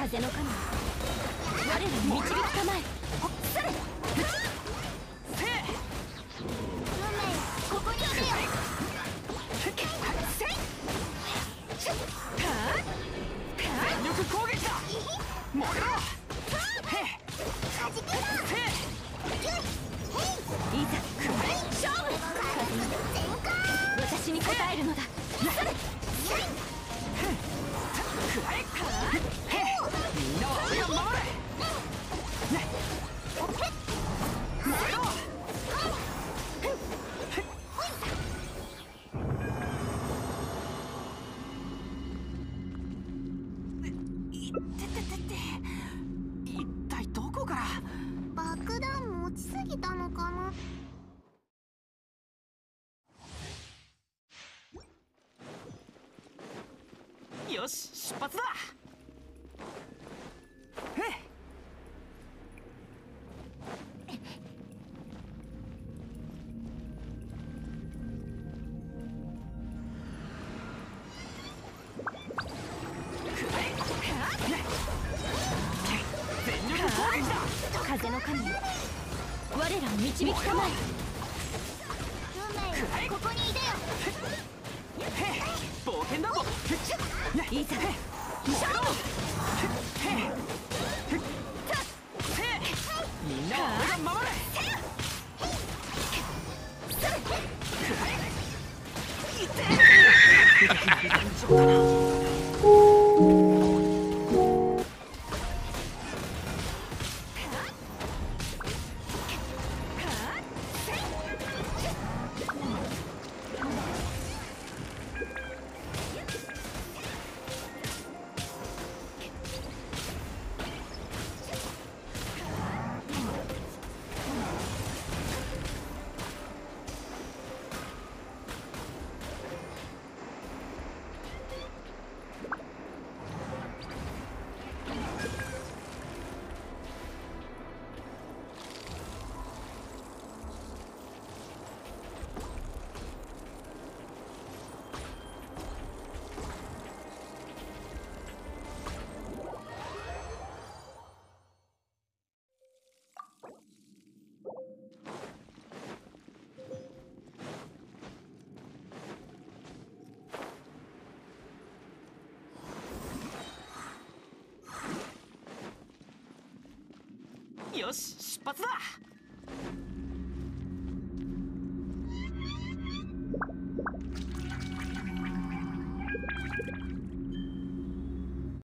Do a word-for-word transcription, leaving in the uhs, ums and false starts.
風の神、我らに導きたまえ。それ。せい。ここにいるよ。せい。全力攻撃だ。燃えろ。へい。はじけろ。せい。いざ勝負。私に応えるのだ。それ。みんなは俺が守れ。燃えろ。いってててて、一体どこから。 爆弾持ちすぎたのかな。 よし、出発だ。全力攻撃だ。風の神、我らを導きたまえ。 運命、ここにいでよ。 冒険だぞ。いざ勝負。みんなは俺が守れ。そうだな。よし、出発だ。